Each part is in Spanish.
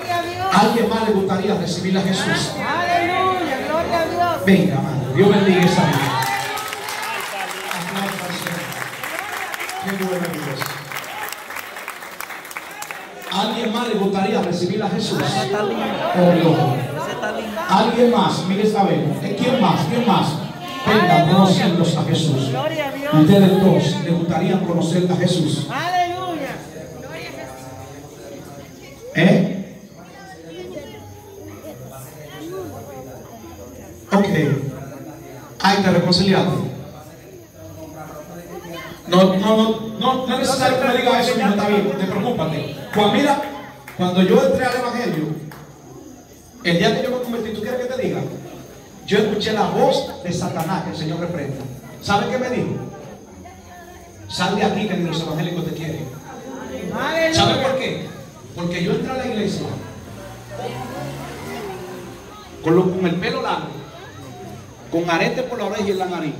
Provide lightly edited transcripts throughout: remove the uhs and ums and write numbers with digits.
¿Alguien más le gustaría recibir a Jesús? Aleluya, gloria a Dios. Venga, amado, Dios bendiga esa vida. Qué bueno Dios. ¿Alguien más le gustaría recibir a Jesús? Oh, Dios. ¿Alguien más? Mire esta vez. ¿Quién más? ¿Quién más? Vengan conociendo a Jesús. Ustedes dos le gustaría conocer a Jesús. Aleluya. Ok. Ahí te reconciliaste. No es necesario que me diga eso, no está bien, te preocúpate. Pues mira, cuando yo entré al Evangelio, el día que yo me convertí, ¿tú quieres que te diga? Yo escuché la voz de Satanás que el Señor reprenda. ¿Sabe qué me dijo? Sal de aquí, que ni los evangélicos te quieren. ¿Sabe por qué? Porque yo entré a la iglesia con el pelo largo, con arete por la oreja y en la nariz.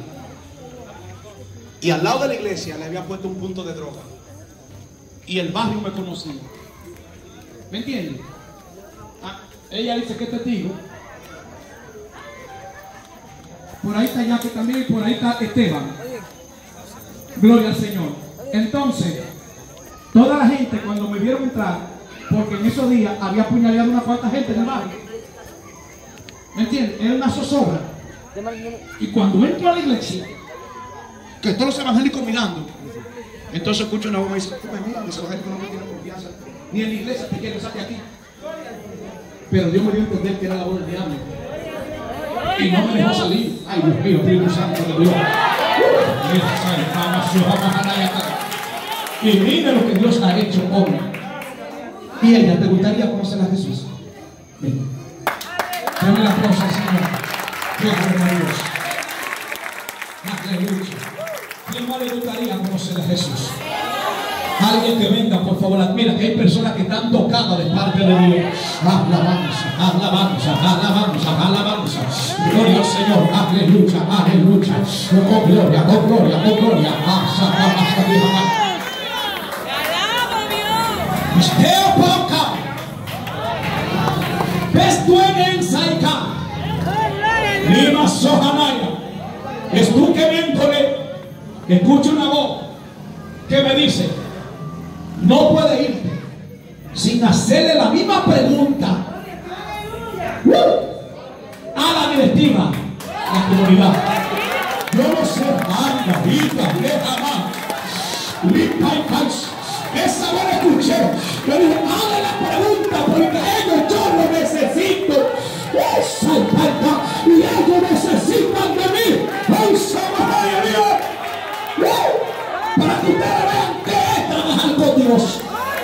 Y al lado de la iglesia le había puesto un punto de droga. Y el barrio me conocía. ¿Me entiendes? Ella dice que es testigo. Por ahí está Yaque también y por ahí está Esteban. Gloria al Señor. Entonces, toda la gente cuando me vieron entrar, porque en esos días había apuñaleado una cuanta gente en el barrio. ¿Me entiendes? Era una zozobra. Y cuando entro a la iglesia, que todos los evangélicos mirando, entonces escucho una voz y me dice: mira, los evangélicos no me tienen confianza, ni en la iglesia te quieren salir aquí. Pero Dios me dio a entender que era la voz del diablo y no me dejó salir. Ay, Dios mío, Espíritu Santo de Dios. Y mire lo que Dios ha hecho hoy. Y ella, ¿te gustaría conocer a Jesús? Ven. Dame la aplauso al Señor. Gloria a Dios. Aleluya. ¿Quién más le gustaría conocer a Jesús? Alguien que venga, por favor. Mira que hay personas que están tocadas de parte de Dios. Alabanza, alabanza, alabanza, alabanza. Gloria al Señor. Aleluya, aleluya. Oh gloria, oh gloria, oh gloria. Es tú que viéndole, escucho una voz que me dice: no puedes irte sin hacerle la misma pregunta a la directiva, a la comunidad. Yo no sé, anda, hija, deja más. Esa vez la escuché. Yo dije: hazle la pregunta, porque ellos yo lo necesito. Esa falta, y ellos necesitan de mí. Para que ustedes vean que es trabajar con Dios.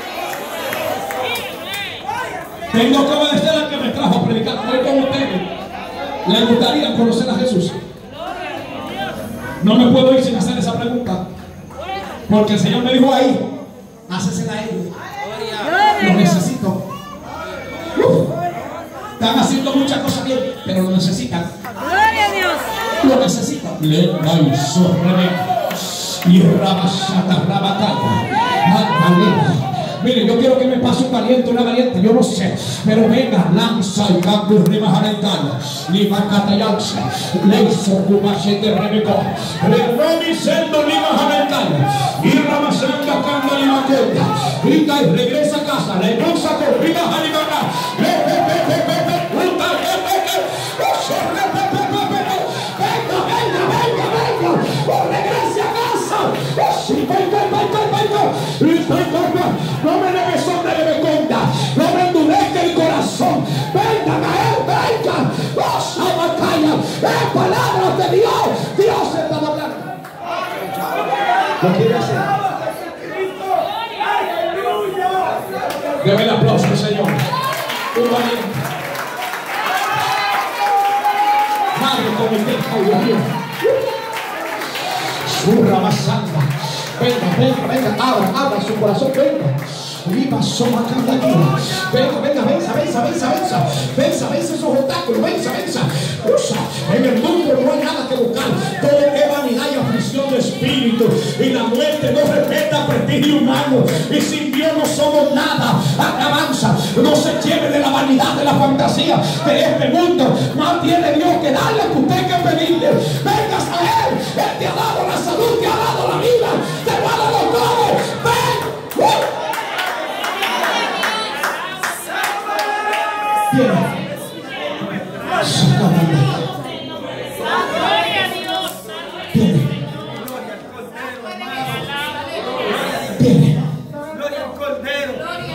Tengo que obedecer al que me trajo a predicar hoy con ustedes. ¿Les gustaría conocer a Jesús? No me puedo ir sin hacer esa pregunta, porque el Señor me dijo ahí: hácesela a ellos. Lo necesito. Están haciendo muchas cosas bien, pero lo necesitan. Gloria a Dios. Lo necesitan. Le da el sorreme y rabasata rabacaya. Mire, yo quiero que me pase un valiente, una valiente, yo no sé, pero venga, lanza y cambio rima jarentana, lima catalanza, le hizo cubachete rebeco, le revisando lima jarentana, y ramasanga camba lima cuenta, y regresa a casa, le pulsa con rima jarentana, no me debe son de leveconda, no me endurezca el corazón. Vengan a él, vengan. Los abacaya, es palabra de Dios. Dios está hablando. ¿Lo quiere hacer? Debe el aplauso al Señor. Un valiente. Madre con el hijo, Dios mío. Surra más santa. Venga, abra su corazón, venga. Viva soma cada día. Venga, venza esos obstáculos, venza. Usa. En el mundo no hay nada que buscar. Todo es vanidad y aflicción de espíritu. Y la muerte no respeta prestigio. espíritu humano, y sin Dios no somos nada. Alabanza. No se lleve de la vanidad, de la fantasía de este mundo. No tiene Dios que darle que usted hay que pedirle. Vengas a Él. Él te ha dado la salud, te ha dado la vida, te va a dar todo. Ven. Viene. Viene. Gloria al Cordero.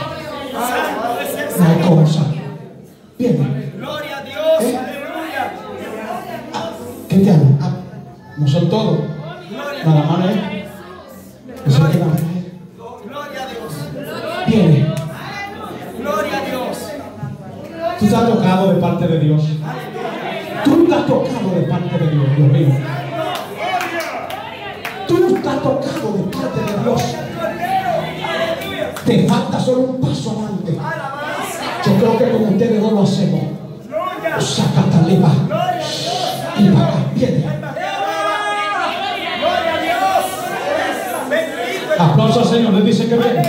No hay cosa. Viene. Gloria a Dios. Aleluya. ¿Qué te habla? No son todos. No, la mano es. Eso es la mano es. Gloria a Dios. Viene. Gloria a Dios. Tú estás tocado de parte de Dios. Tú estás tocado de parte de Dios, Dios mío. Tú estás tocado de parte de Dios. Te falta solo un paso adelante. Yo creo que con ustedes no lo hacemos. Saca taleba. Y para acá, viene. Gloria a Dios. Bendito. Aplauso al Señor. Le dice que venga,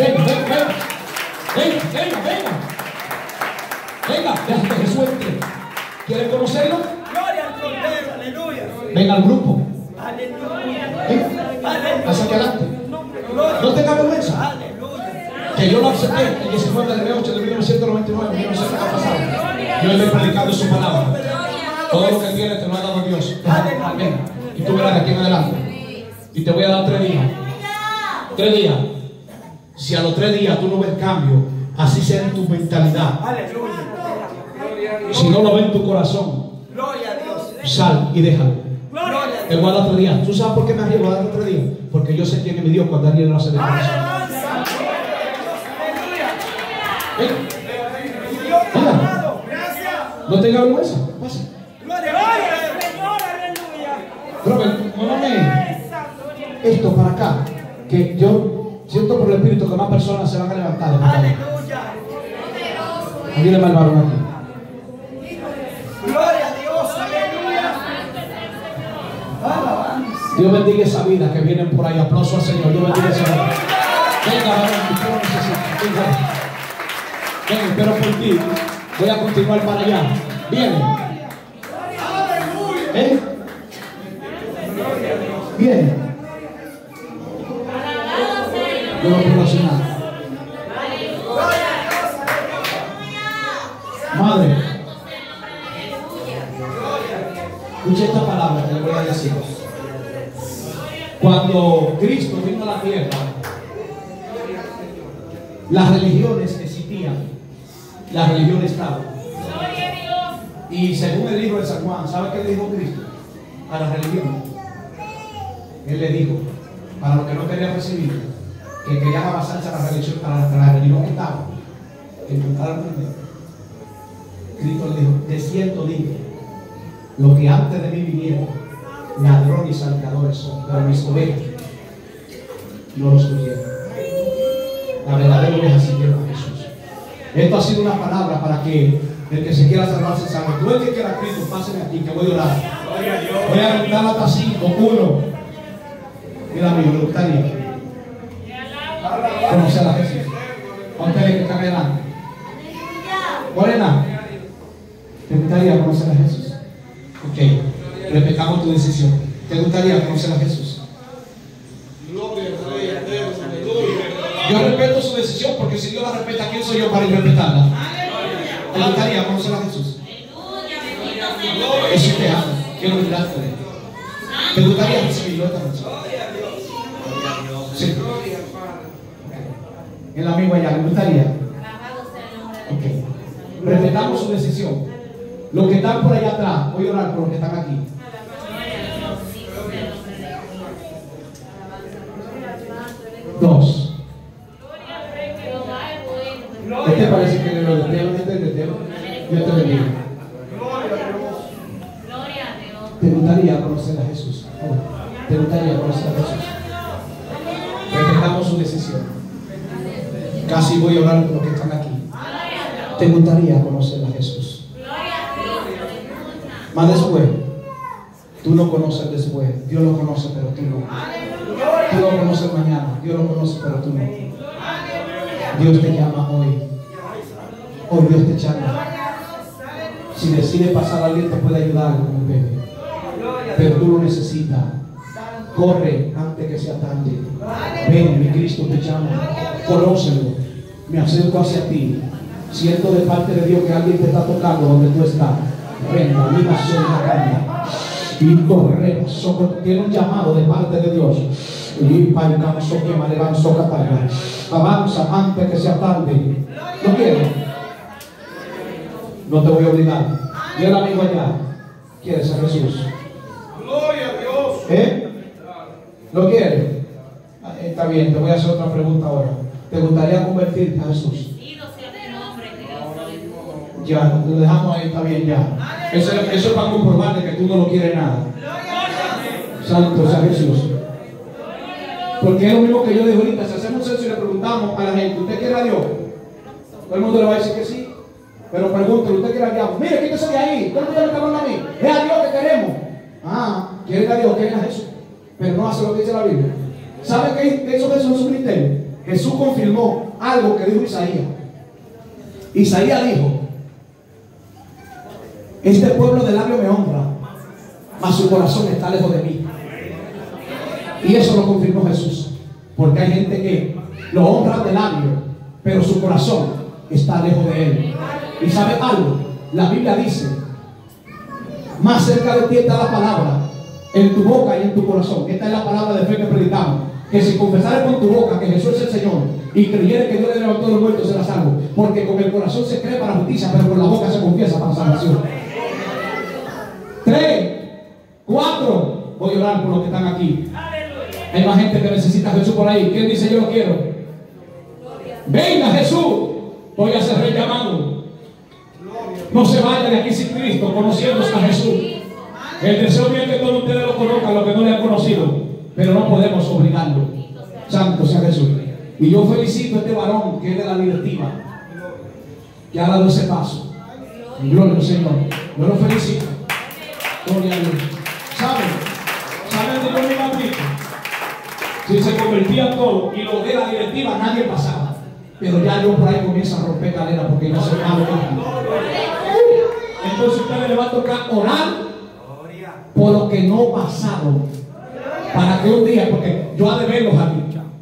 venga. Venga, deja que Jesús entre. ¿Quieren conocerlo? Gloria al Cordero. Aleluya. Venga al grupo. Aleluya. Venga. Hacia adelante. Gloria. No tenga vergüenza. Aleluya. Que yo lo acepté el 19 de 8 de 1999. Yo no sé qué ha pasado. Yo le he predicado su palabra. Todo lo que tiene te lo ha dado Dios. Venga. Y tú verás de aquí en adelante. Y te voy a dar 3 días. 3 días. Si a los 3 días tú no ves cambio, así sea en tu mentalidad. Aleluya. Si no lo ves en tu corazón, Gloria a Dios. sal y déjalo. Gloria a Te voy a dar 3 días. ¿Tú sabes por qué me arriesgo a dar 3 días? Porque yo sé quién es mi Dios cuando alguien lo hace de corazón. Venga. Dios Venga. amado. Gracias. No tenga vergüenza. Pasa. Gloria al Señor. Aleluya. Robert, muévame esto para acá. Que yo siento por el Espíritu que más personas se van a levantar. Aleluya. Ayúdame al varón aquí. Gloria a Dios. Aleluya. Dios bendiga esa vida que vienen por ahí. Aplauso al Señor. Dios bendiga esa vida. Venga, varón, usted lo necesita. Venga, espero por ti. Voy a continuar para allá. Viene. ¿Eh? Viene. Yo no puedo hacer nada. Madre, escucha esta palabra que le voy a decir. Cuando Cristo vino a la tierra, las religiones existían, la religión estaba. Y según el libro de San Juan, ¿sabe qué le dijo Cristo a la religión? Él le dijo, para los que no querían recibir, que querían avanzarse a la religión que estaba, que intentaron aprender. Cristo le dijo, de cierto digo, lo que antes de mí vinieron, ladrones y salteadores son, pero mis ovejas no los cogieron. La verdadera oveja siguieron a Jesús. Esto ha sido una palabra para que el que se quiera salvar se salve. Tú el que quiera Cristo, pásenme aquí, que voy a orar. Voy a contar hasta 5, 1. Mira, amigo, me gustaría conocer a Jesús. A ustedes que están adelante. Morena, ¿te gustaría conocer a Jesús? Ok, respetamos tu decisión. ¿Te gustaría conocer a Jesús? Yo respeto su decisión porque si Dios la respeta, ¿quién soy yo para irrespetarla? ¿Te gustaría conocer a Jesús? Eso te amo. Quiero mirarte de él. ¿Te gustaría recibirlo esta noche? Sí. El amigo allá, ¿le gustaría? Ok. Respetamos su decisión. Los que están por allá atrás, voy a orar por los que están aquí. Dos. ¿Qué te parece que lo de Dios te bendiga? ¿Te gustaría conocer a Jesús? ¿Te gustaría conocer a Jesús? Respetamos su decisión. Casi voy a orar por los que están aquí. ¿Te gustaría conocer a Jesús? Más después, tú no conoces después. Dios lo conoce, pero tú no. Tú lo conoces mañana, Dios lo conoce, pero tú no. Dios te llama hoy. Hoy Dios te llama. Si decide pasar, alguien te puede ayudar con el bebé, pero tú lo necesitas. Corre antes que sea tarde. Ven, mi Cristo te llama. Conócelo. Me acerco hacia ti. Siento de parte de Dios que alguien te está tocando donde tú estás. Ven, la vida soy la carne. Y corre, tiene un llamado de parte de Dios. Avanza antes que sea tarde. ¿Lo quieres? No te voy a obligar. Y el amigo allá quiere ser Jesús. Gloria a Dios. ¿Lo quieres? Está bien, te voy a hacer otra pregunta ahora. ¿Te gustaría convertirte a Jesús? Ya, lo dejamos ahí, está bien ya. Eso es para comprobar de que tú no lo quieres nada. Santo sea Jesús. Porque es lo mismo que yo digo ahorita. Si hacemos eso y le preguntamos a la gente, ¿usted quiere a Dios? Todo el mundo le va a decir que sí. Pero pregúntale, ¿usted quiere a Dios? Mire, quítese de ahí. ¿Cómo usted me está hablando a mí? Es a Dios que queremos. Quieren a Dios, quieren a Jesús. Pero no hace lo que dice la Biblia. ¿Sabe qué hizo Jesús en su ministerio? Jesús confirmó algo que dijo Isaías. Isaías dijo: este pueblo de labio me honra, mas su corazón está lejos de mí. Y eso lo confirmó Jesús. Porque hay gente que lo honra de labio, pero su corazón está lejos de él. Y sabe algo, la Biblia dice: más cerca de ti está la palabra, en tu boca y en tu corazón. Esta es la palabra de fe que predicamos. Que si confesares con tu boca que Jesús es el Señor y creyeres que Dios le levantó de los muertos, serás salvo. Porque con el corazón se cree para justicia, pero con la boca se confiesa para salvación. 3, 4. Voy a orar por los que están aquí. Hay más gente que necesita a Jesús por ahí. ¿Quién dice yo lo quiero? Venga Jesús. Voy a ser llamado. No se vaya de aquí sin Cristo, conociendo a Jesús. El deseo bien que todos ustedes lo conozcan, los que no le han conocido. Pero no podemos obligarlo. Santo sea Jesús. Y yo felicito a este varón que es de la directiva, que ha dado ese paso. Gloria al Señor. Yo lo felicito. Gloria a Dios. ¿Saben de dónde iba Cristo? Si se convertía todo y lo de la directiva, nadie pasaba. Pero ya yo por ahí comienzo a romper cadena porque no se malo. Entonces ustedes le va a tocar orar por lo que no pasaron. Para que un día, porque yo ha de verlos aquí.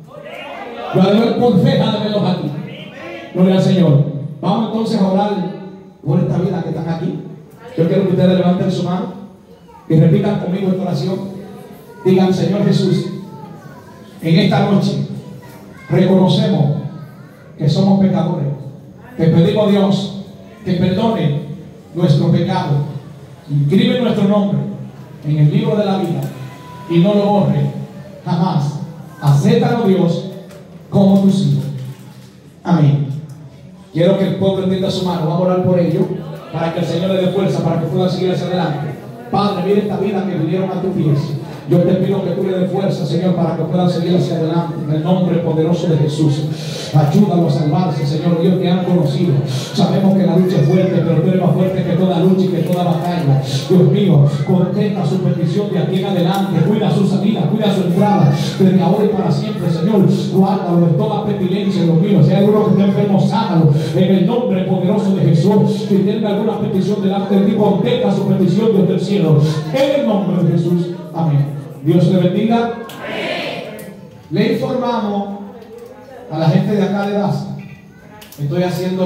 Yo ha de ver por fe, ha de verlos aquí. Gloria al Señor. Vamos entonces a orar por esta vida que están aquí. Yo quiero que ustedes levanten su mano y repitan conmigo esta oración. Digan: Señor Jesús, en esta noche reconocemos que somos pecadores. Te pedimos, Dios, que perdone nuestro pecado. Inscribe nuestro nombre en el libro de la vida y no lo borre jamás. Acéptanos, Dios, como tus hijos. Amén. Quiero que el pueblo entienda su mano. Vamos a orar por ello, para que el Señor le dé fuerza, para que puedan seguir hacia adelante. Padre, mira esta vida que vinieron a tus pies. Yo te pido que tú le des fuerza, Señor, para que puedan seguir hacia adelante. En el nombre poderoso de Jesús. Ayúdalo a salvarse, Señor. Dios, te han conocido. Sabemos que la lucha es fuerte, pero tú eres más fuerte que toda lucha y que toda batalla. Dios mío, contesta su petición de aquí en adelante. Cuida su salida, cuida su entrada. Desde ahora y para siempre, Señor. Guárdalo de toda pestilencia, Dios mío. Si hay alguno que esté enfermo, sánalo. En el nombre poderoso de Jesús. Si tiene alguna petición delante de ti, contesta su petición desde el cielo. En el nombre de Jesús. Amén. Dios le bendiga. Amén. Le informamos a la gente de acá de Daza. Estoy haciendo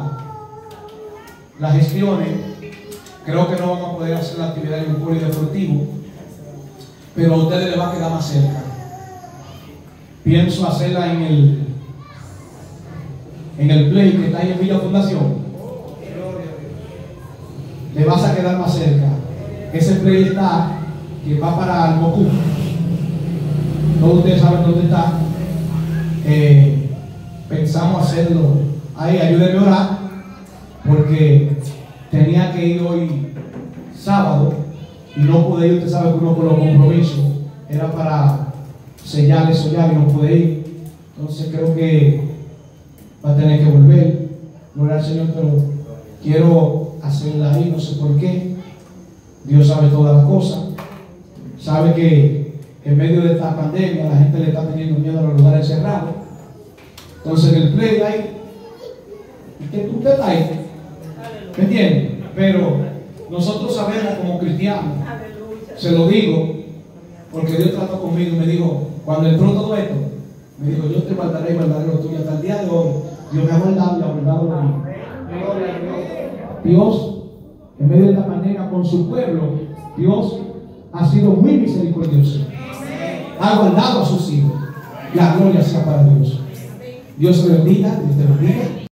las gestiones. Creo que no vamos a poder hacer la actividad en un polideportivo, pero a ustedes les va a quedar más cerca. Pienso hacerla en el play que está ahí en Villa Fundación. Le vas a quedar más cerca. Ese play está que va para el Mocú. Todos ustedes saben dónde está. Pensamos hacerlo ahí. Ayúdenme a orar, porque tenía que ir hoy sábado y no pude ir. Usted sabe que uno por los compromisos era para sellar eso ya y no pude ir. Entonces creo que va a tener que volver. Gloria al Señor, pero quiero hacerla ahí, no sé por qué. Dios sabe todas las cosas. Sabe que en medio de esta pandemia la gente le está teniendo miedo a los lugares cerrados. Entonces en el play ahí, usted está ahí, ¿me entiendes? Pero nosotros sabemos como cristianos, se lo digo, porque Dios trató conmigo y me dijo, cuando entró todo esto, me dijo, yo te guardaré y guardaré lo tuyo hasta el día de hoy. Dios me ha guardado y ha guardado lo mío. Dios, en medio de esta pandemia con su pueblo, Dios ha sido muy misericordioso. Ha guardado a sus hijos. La gloria sea para Dios. Dios te bendiga, Dios te bendiga.